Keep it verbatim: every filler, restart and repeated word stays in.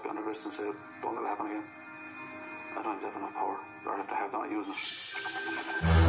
slap you on the wrist and say, don't let it happen again. I don't have enough power, or I have to have that using it.